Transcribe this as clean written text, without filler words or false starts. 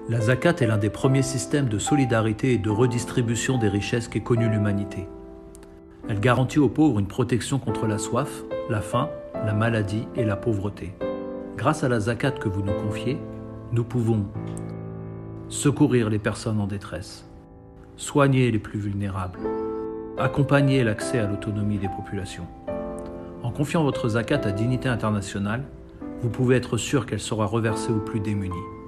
La zakat est l'un des premiers systèmes de solidarité et de redistribution des richesses qu'ait connu l'humanité. Elle garantit aux pauvres une protection contre la soif, la faim, la maladie et la pauvreté. Grâce à la zakat que vous nous confiez, nous pouvons secourir les personnes en détresse, soigner les plus vulnérables, accompagner l'accès à l'autonomie des populations. En confiant votre zakat à Dignité Internationale, vous pouvez être sûr qu'elle sera reversée aux plus démunis.